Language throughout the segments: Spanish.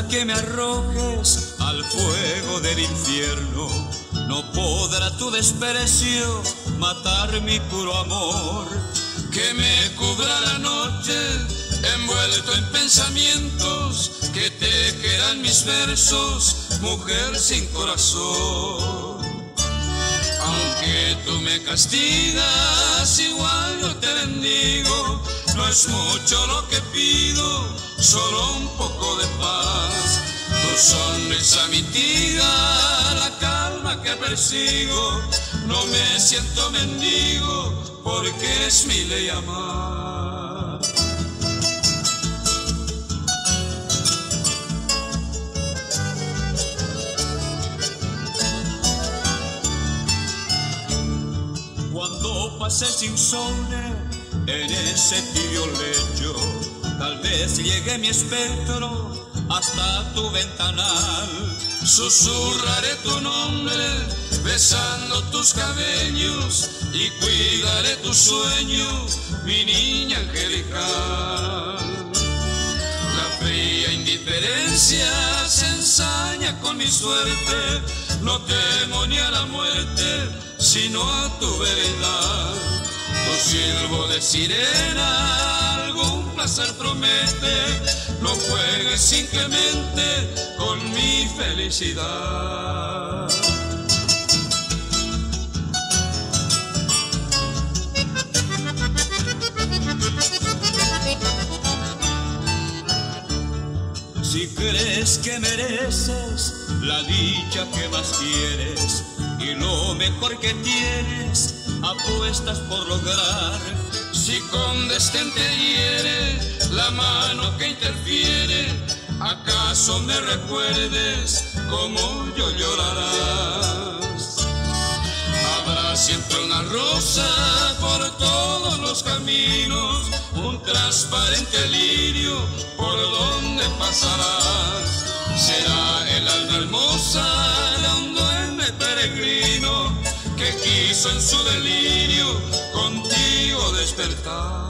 hasta que me arrojes al fuego del infierno. No podrá tu desprecio matar mi puro amor. Que me cubra la noche envuelto en pensamientos que tejerán mis versos, mujer sin corazón. Aunque tú me castigas, igual yo te bendigo. No es mucho lo que pido, solo un poco de paz. Tu sonrisa mitiga la calma que persigo. No me siento mendigo, porque es mi ley amar. Cuando pases insomne en ese tibio lecho, tal vez llegue mi espectro hasta tu ventanal. Susurraré tu nombre besando tus cabellos y cuidaré tu sueño, mi niña angelical. La fría indiferencia se ensaña con mi suerte. No temo ni a la muerte, sino a tu veredad. Tu silbo de sirena algún placer promete. No juegues sin clemente con mi felicidad. Si crees que mereces la dicha que más quieres y lo mejor que tienes, apuestas por lograr. Si con desdén te hiere la mano que interfiere, ¿acaso me recuerdes cómo yo llorarás? Habrá siempre una rosa por todos los caminos, un transparente lirio por donde pasarás. Será el alma hermosa de un duende peregrino que quiso en su delirio contigo despertar.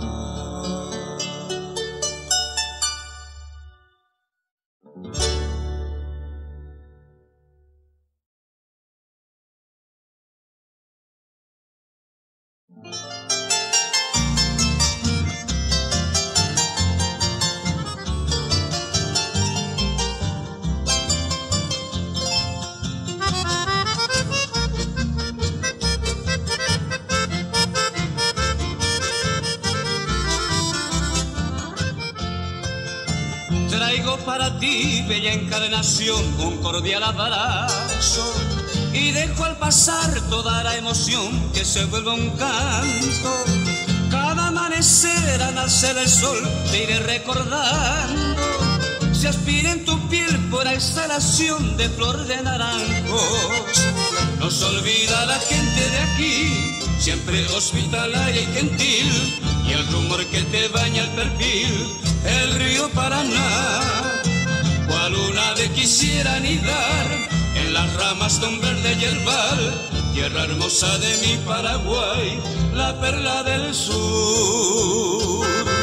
Traigo para ti, bella encarnación, un cordial abrazo, y dejo al pasar toda la emoción que se vuelve un canto. Cada amanecer al nacer el sol te iré recordando. Se aspira en tu piel por exhalación de flor de naranjos. No se olvida la gente de aquí, siempre hospitalaria y gentil, y el rumor que te baña el perfil, el río Paraná. Cual una ave quisiera anidar en las ramas de un verde yerbal, tierra hermosa de mi Paraguay, la perla del sur.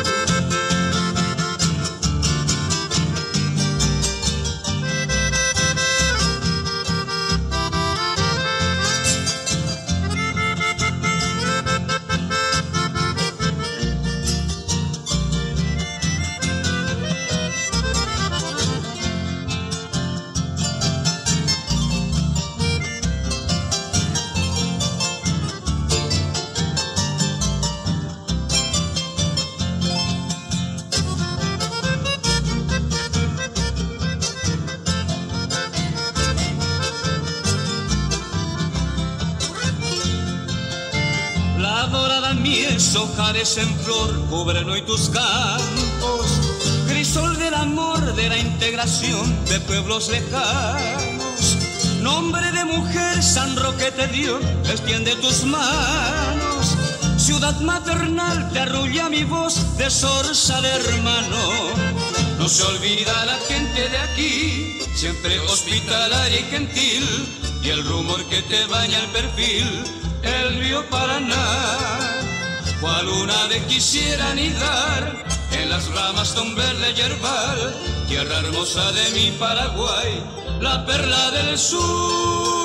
Hojares en flor cubren hoy tus campos, crisol del amor, de la integración de pueblos lejanos. Nombre de mujer, San Roque te dio, extiende tus manos. Ciudad maternal, te arrulla mi voz de zorzal hermano. No se olvida la gente de aquí, siempre hospitalaria y gentil, y el rumor que te baña el perfil, el río Paraná. Cual una ave quisiera anidar en las ramas de un verde yerbal, tierra hermosa de mi Paraguay, la perla del sur.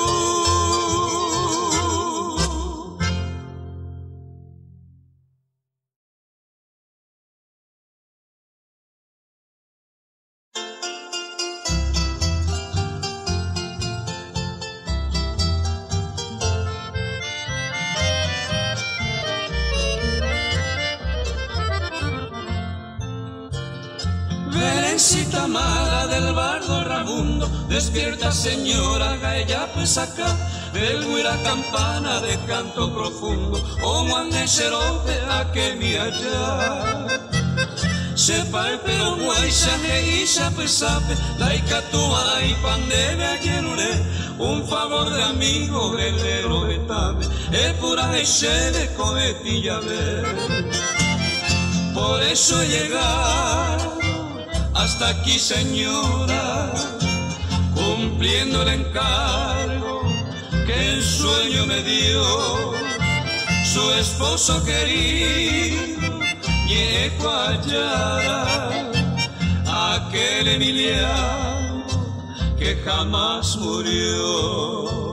Verencita mala del bardo Ramundo, despierta señora Gaella pues acá, del guira campana de canto profundo, o muande xerope a que mi allá. Sepa el pero guaysa que isha pesape, la icatúa y pandebe ayerure, un favor de amigo velero betame, es pura de cometilla ver. Por eso llegar hasta aquí, señora, cumpliendo el encargo que el sueño me dio, su esposo querido, Yecuayara, aquel Emiliano que jamás murió.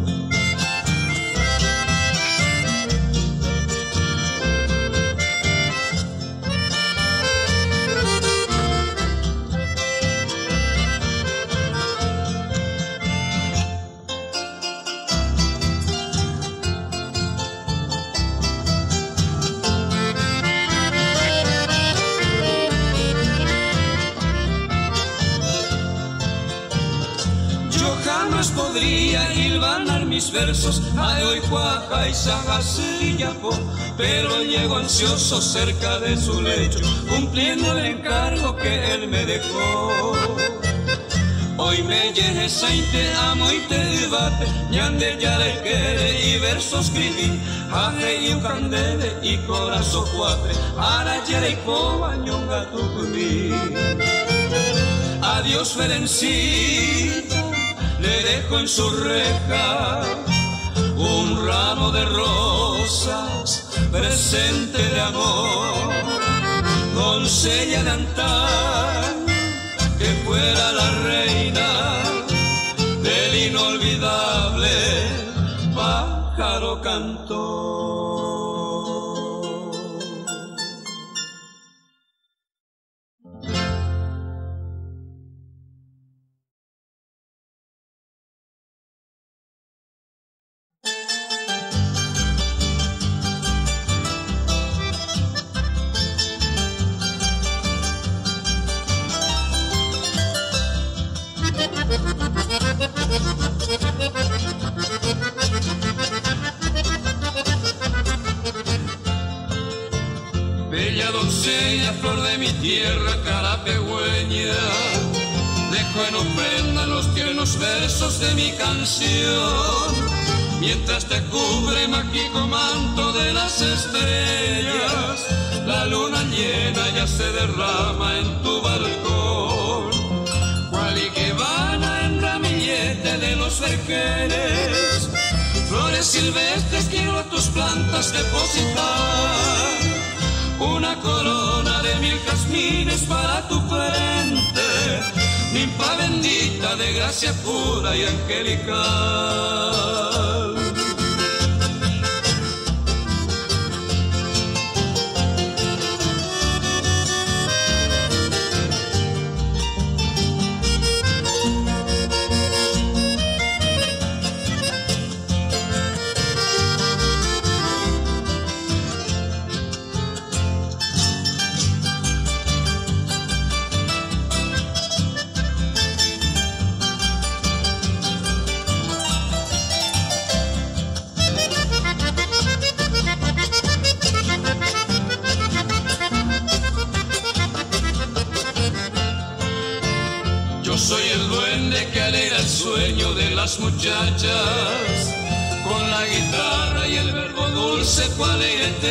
Podría hilvanar mis versos a hoy cuaja y Sagacillapo, pero llego ansioso cerca de su lecho, cumpliendo el encargo que él me dejó. Hoy me llegué sainte amo y te debate, ñande ya le quede y verso escribí, aje y ucandele y corazón cuatre, ara yere y coba ñonga tucumí. Adiós Ferencita, le dejo en su reja un ramo de rosas, presente de amor, doncella de antaño, que fuera la reina del inolvidable pájaro cantor. Bella doncella, flor de mi tierra carapegüeña, dejo en ofrenda los tiernos versos de mi canción, mientras te cubre mágico manto de las estrellas, la luna llena ya se derrama en tu balcón, cual y que van en ramillete de los vergeles, flores silvestres quiero a tus plantas depositar, una corona de 1000 jazmines para tu frente, ninfa bendita de gracia pura y angelical. Soy el duende que alegra el sueño de las muchachas, con la guitarra y el verbo dulce cual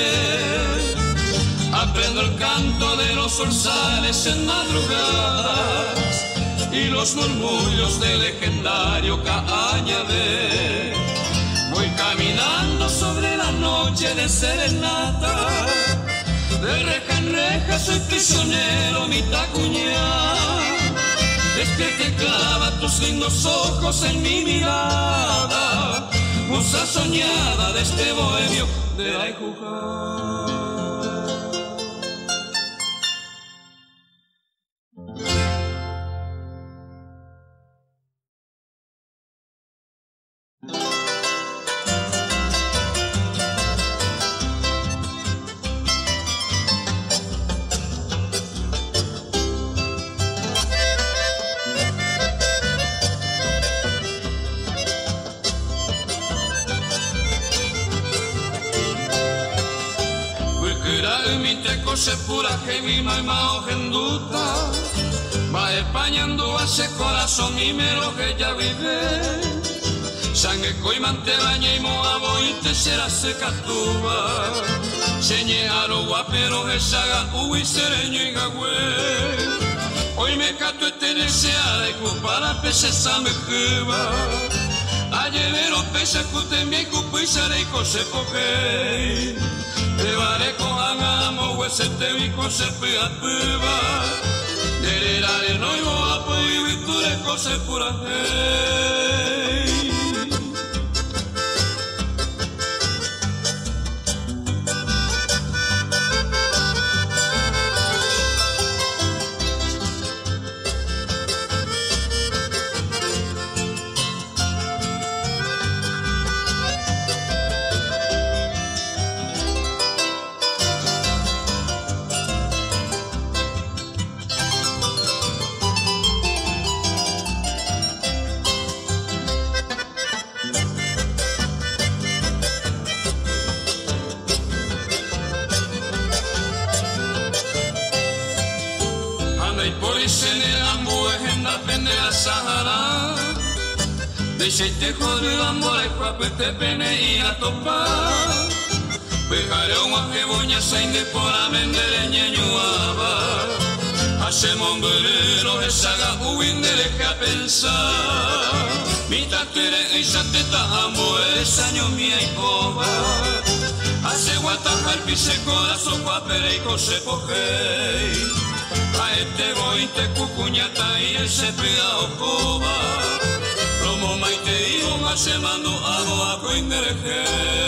aprendo el canto de los zorzales en madrugadas y los murmullos del legendario Cañavé. Voy caminando sobre la noche de serenata, de reja en reja soy prisionero, mi tacuñá. despierta y clava tus lindos ojos en mi mirada, musa soñada de este bohemio de la Jujá. Se pura que mi mamá ojenduta va españando a ese corazón y me lo que ya vive sangue coi mantebaña y moabo y te será seca tuba señe a lo guapero que saga uy sereño y gagüe hoy me cato este deseada y cupara pese sa me juba a llevero pese cute mi cupo y sare y cose poque te vale con angamo huese te vi cose pega piba de la de no ibo a poder y tú le cose pura hey. Deixei te joder amor e papo te pene e a topar Pejaré uma reboña sem depora mendere ñeñuaba Hace monguerero e saga uindere que a pensar Mita tere e sa teta amo esa ño mia e cova Hace guataja el pise corazón guapere e cose pojei A este voy te cucuñata y ese pega o cova Como maite iban a semanu amo a coindereje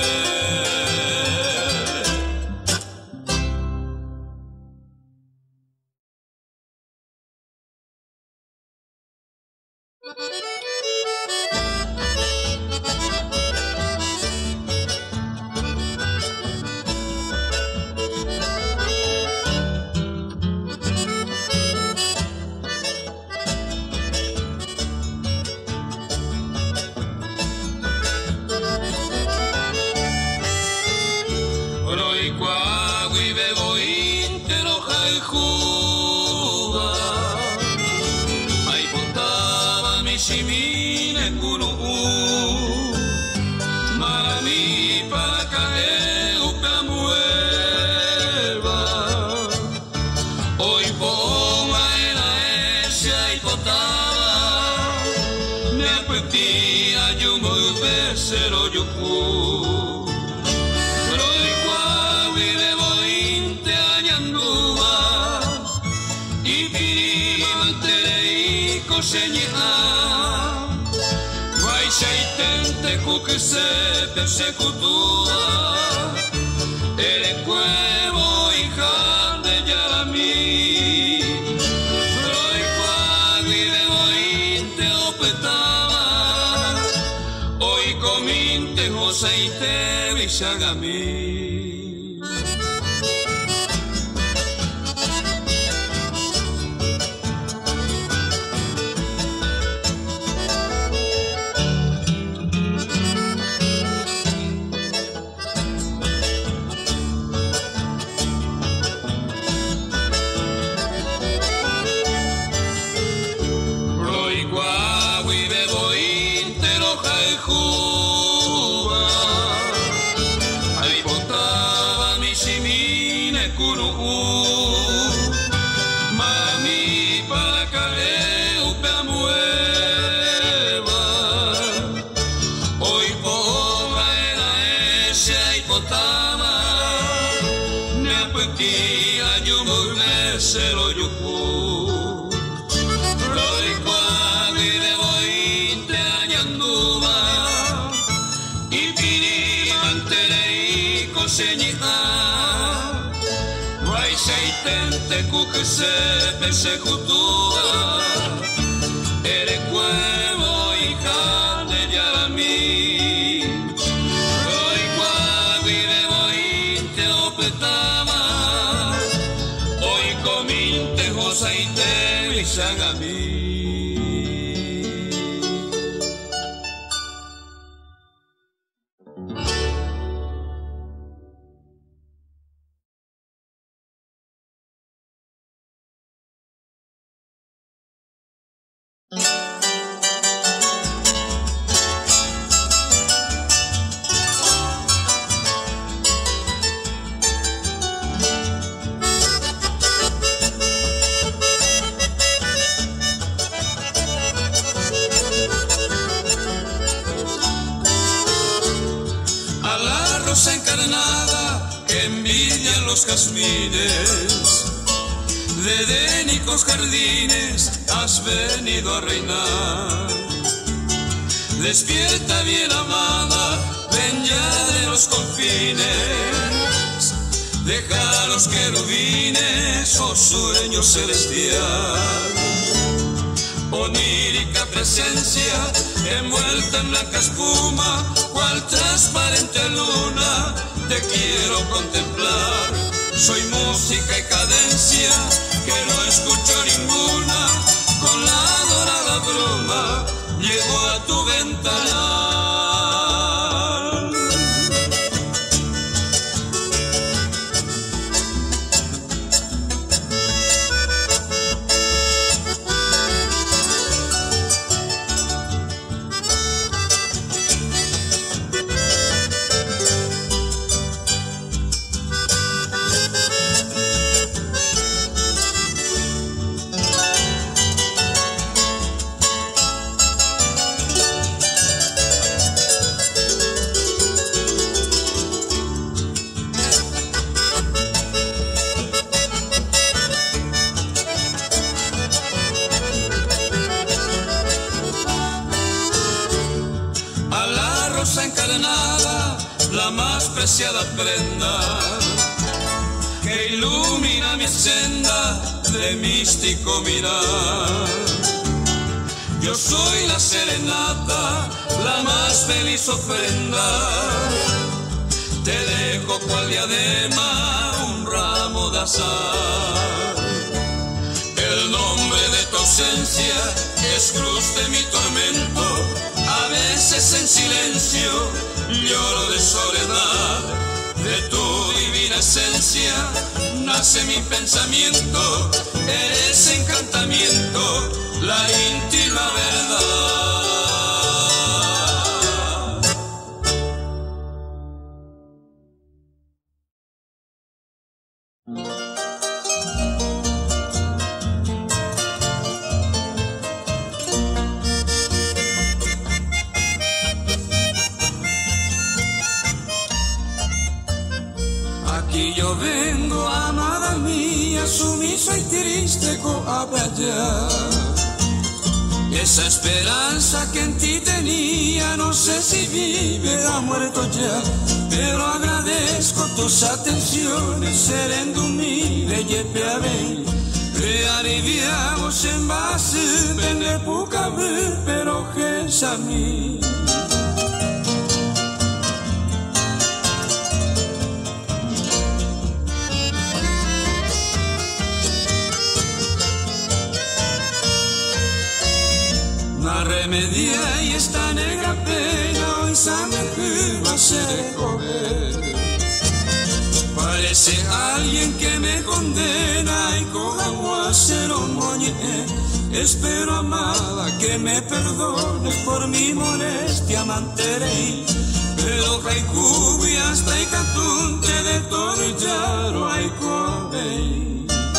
que se persecutúa el cuevo hija de Yaramí Roy cuagui de bointe opetaba hoy cominte José y te bisagamí Se lo yuku, te cuque se persecutua, ere cuevo y cane yarami, roi cuavi bebo inte opetama, hoy cominte josa y te visagami. Encarnada que envidian los jazmines, de dénicos jardines has venido a reinar. Despierta bien amada, ven ya de los confines, deja los querubines, oh sueño celestial. Onírica presencia, envuelta en blanca espuma, cual transparente luna, te quiero contemplar. Soy música y cadencia, que no escucho ninguna, con la dorada bruma, llego a tu ventanal. Encarnada, la más preciada prenda que ilumina mi senda de místico mirar. Yo soy la serenata, la más feliz ofrenda, te dejo cual diadema un ramo de azar. El nombre de tu ausencia es cruz de mi tormento, a veces en silencio lloro de soledad. De tu divina esencia nace mi pensamiento, eres encantamiento, la íntima verdad. Aquí yo vengo, amada mía, sumiso y triste a playar. Esa esperanza que en ti tenía, no sé si vive o ha muerto ya, pero agradezco tus atenciones, serendo humilde y bem. Realiviamos en base, vende poca vez, pero que es a mí. La remedia y esta negra pena, hoy sabe que va a ser joven. Parece alguien que me condena y como a ser un moñe. Espero, amada, que me perdones por mi molestia, manteré. Pero haiku y hasta y catunte de todo y ya no hay come.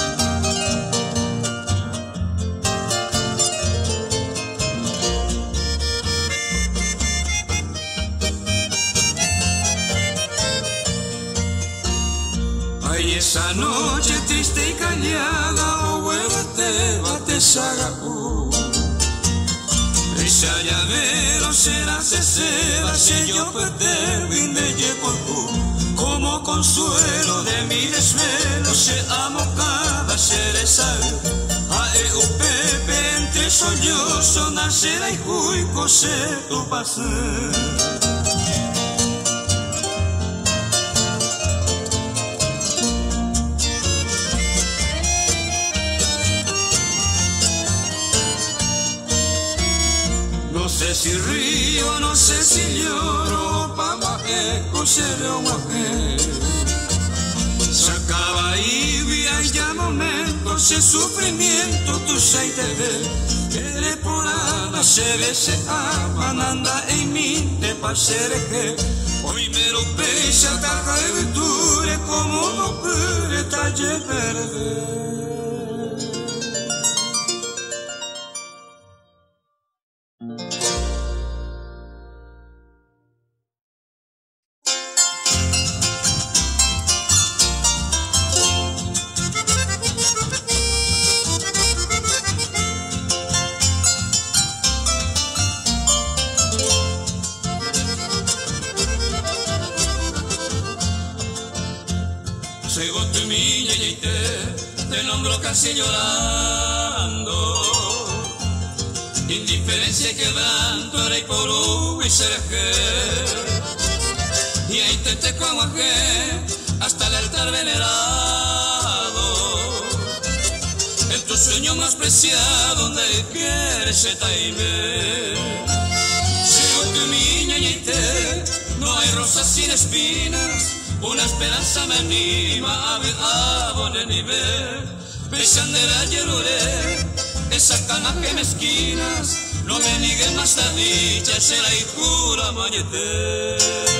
Ay, esa noche triste y callada, oh vuélvete, bate sagaú. Esa llavero será cesera, si yo pete, vinde ye por tú. Como como consuelo de mi desvelo, se amo cada cerezal. Pepe entre sollozo, nacera y juico se tu pasar. No sé si río, no sé si lloro, papá eco se veo mujer. Sacaba y ya momentos de sufrimiento, tu sei te ve. Ere por ana se ve se aman, anda en mí te pasere que. Hoy me lo pesa taja de venture como no puede talle perder. Casi llorando, indiferencia y quebranto, era y por y serejé, y ahí te como ajé hasta el altar venerado, en tu sueño más preciado, donde quieres se taime. Sigo tu niña y no hay rosas sin espinas, una esperanza me anima a ver a poner nivel. Besandera lloré, esa cana que me esquinas, no me niegues más la dicha, será y jura mañete.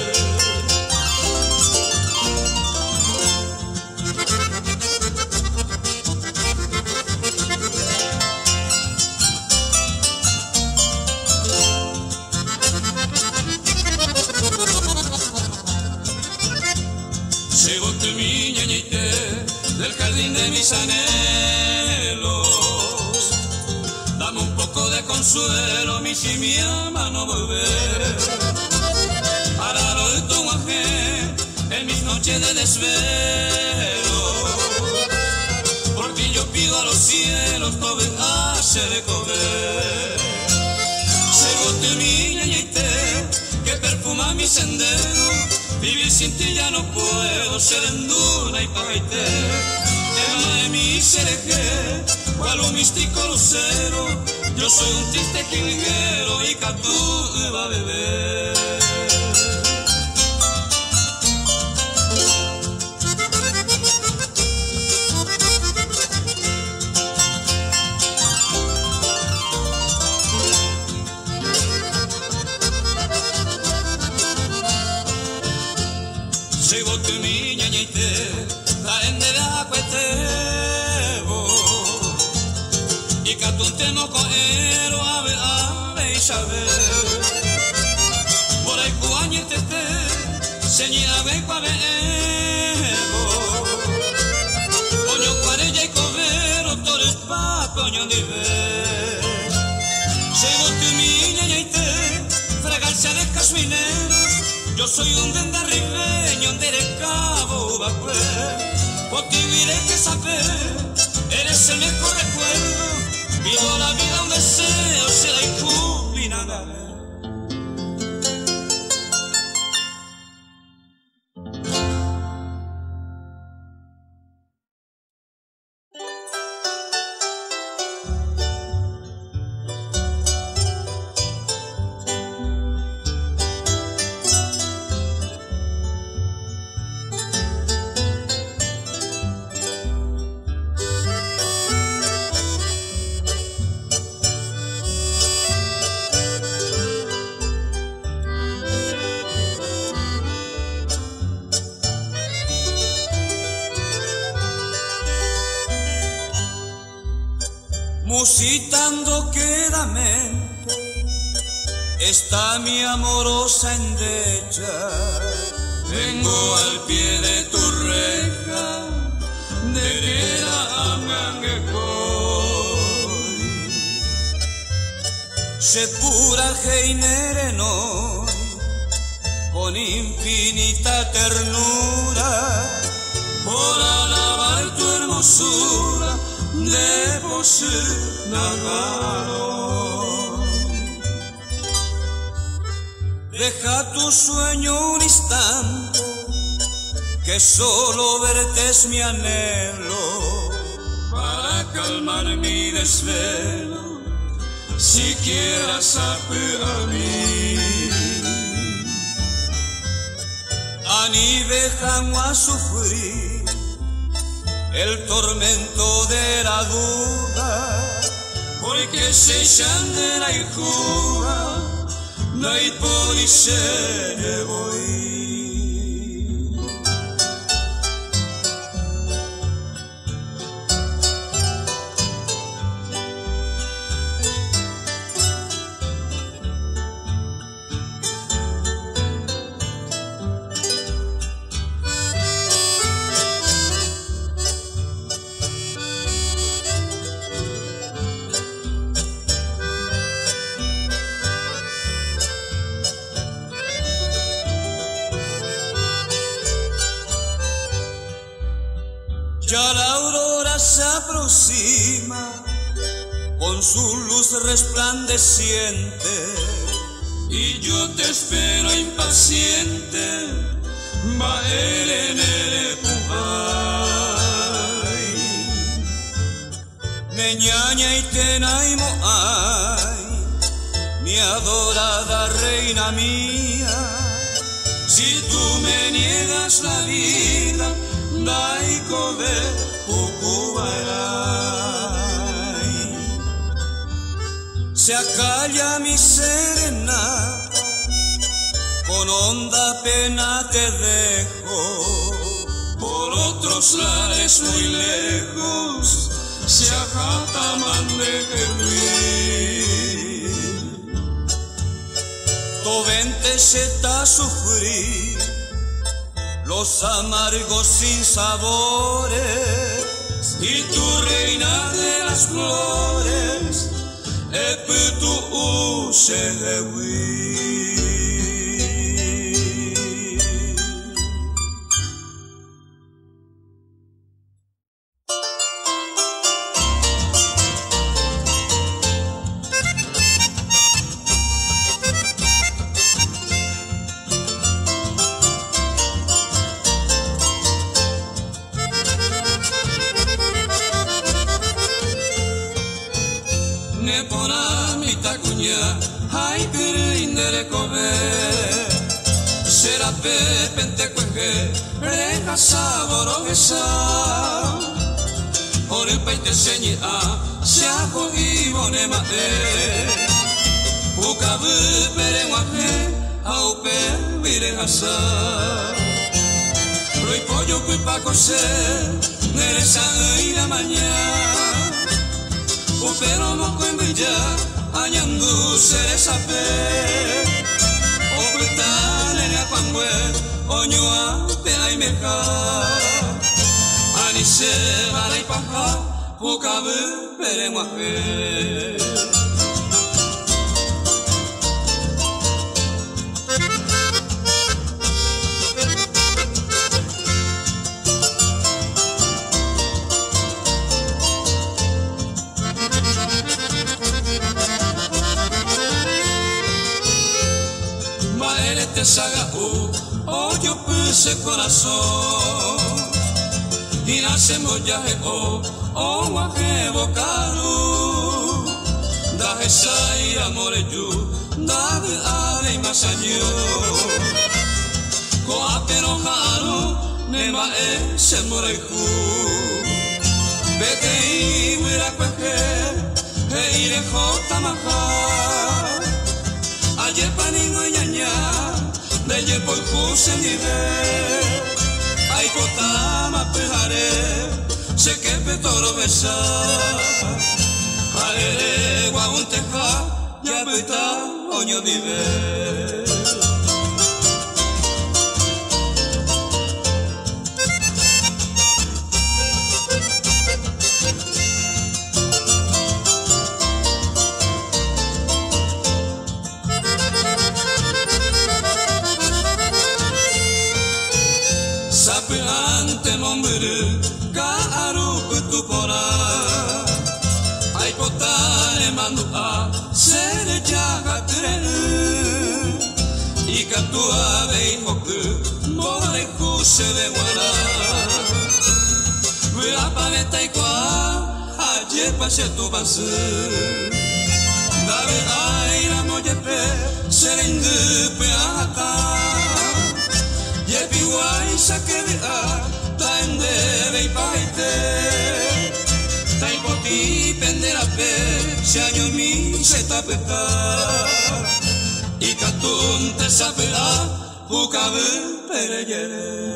Sigo tu niña del jardín de mis anhelos, dame un poco de consuelo, mi si mi alma no volver. Para lo de tu mujer en mis noches de desvelo, por ti yo pido a los cielos no vengas de comer. Sigo tu niña que perfuma mi sendero, vivir sin ti ya no puedo, ser en duna y paite. Tema de mi serejé, cual un místico lucero, yo soy un triste jilguero y Catú va a beber. Sigo tu niña la ende de acuetebo y catunte no coero ave y saber por ahí cuañete señora ve cuavebo coño cuarella y covero tores pa coño ni ver. Sigo tu niña fragarse de casmineros, yo soy un dendarribeño de cabo bacué. Por ti diré que saber, eres el mejor recuerdo, vivo la vida un deseo, será y cumplí nada. Musitando quedamente está mi amorosa endecha. Vengo al pie de tu reja, derera a manguecoy. Se pura geinere noi, con infinita ternura, por alabar tu hermosura de Nagaro. Deja tu sueño un instante, que solo verte es mi anhelo, para calmar mi desvelo, siquiera sabe a mí. Ani dejan a sufrir el tormento de la duda, porque se llama la hijura, no hay policía voy. Ya la aurora se aproxima con su luz resplandeciente, y yo te espero impaciente, Maelene Pujay. Neñaña y tenaimo ay, mi adorada reina mía, si tú me niegas la vida, Daiko de Pucubaray. Se acalla mi serenata, con honda pena te dejo, por otros lares muy lejos, se ajataman de gemir. Tovente se ta sufrir los amargos sin sabores, y tu reina de las flores, Eputu Usedewi. Hay que indere comer, será pepente cueje, reja sabor esa. Por el país te señe a, se ajo y bonema Ucabu perenguaje, aupe virejasa. Roy pollo cuipa coser, neresa y la mañana. Upero moco en brillar, añandu seresape, ocultale a cuangüe, oñua pena y meca, anise vara y paja, ucabe perenguaje. Saga yo puse corazón y nace mollaje guaje bocaru da esa y amore yo da de ale y más año coa pero jaro nema se more ju vete y mira cueje e ire jota maja ayer paningo y ñaña de yepo y juse nive ay cotama pejare se que petoro besa jalere guaunteja ya peta oño nive. るガールクトポラアイコタレマヌアセレジャガトレルイカトアベイホクモレクセレワラウラパネタイコアハジェパシェトバスDave aira mojepe serengu peata Yepi wai sakebe a taende vei paite Tai poti pendera pe sianyo mi se tapeta Ikatun te sapela pukabu pereyere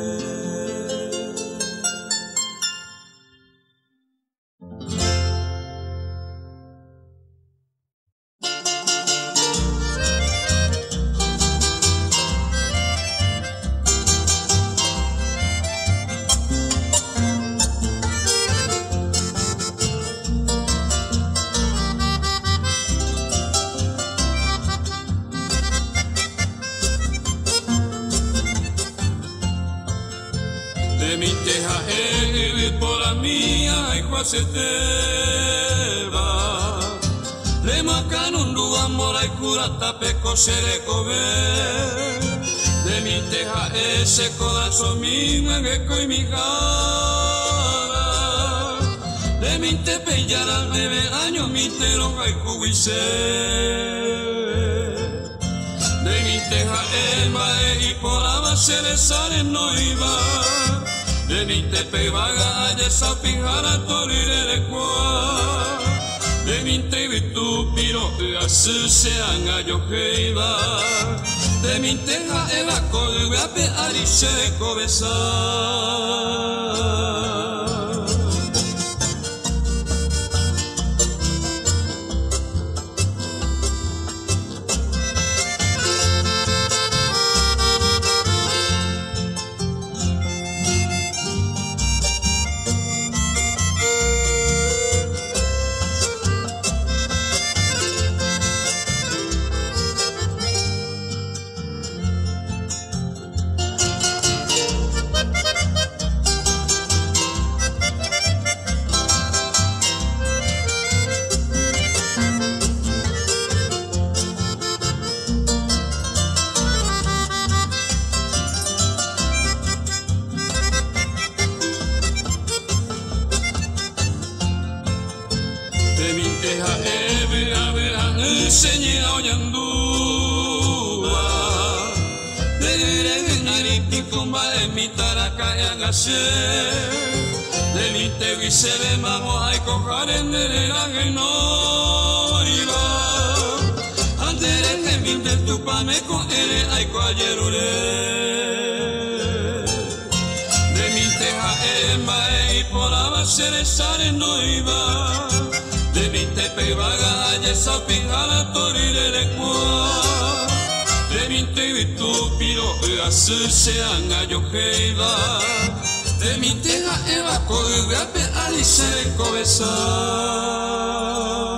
se te va le macanon du amor ay curata peco se le come de mi teja ese corazón mi mangeco y mi cara de mi te pellara bebe año mi te lo hay cubise de mi teja emba y por la base le sale no iba de mi te pevaga ayer sa pijara torire de qua de mi te vitu piro asu se anga yo heiva de mi te ha eva kolwe ape ari se kobesa de mi te vi se ve mamo ay cojar en el no iba andere que mi te tu pa me con ere ay coayerule de mi te ha emma y por la base de sare no iba de mi te pe vaga ay esa pingala torire de qua de mi te vi tu piro asu se anga yo heiva de mi teja eva kolwe ape ali se kobesa